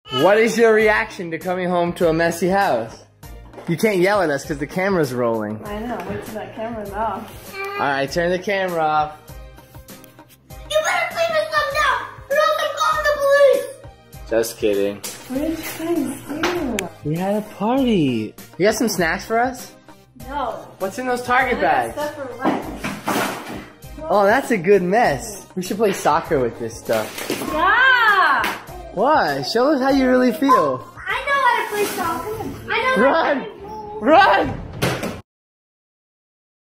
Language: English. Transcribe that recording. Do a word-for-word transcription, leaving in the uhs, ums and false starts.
What is your reaction to coming home to a messy house? You can't yell at us because the camera's rolling. I know, wait till that camera's off. Alright, turn the camera off. You better clean this up now, or else I'm calling the police! Just kidding. What did you guys do? We had a party. You got some snacks for us? No. What's in those Target I bags? got stuff for lunch. Oh, that's a good mess. We should play soccer with this stuff. Yeah! What? Show us how you really feel. I know how to play soccer. I know Run! how to play. Run!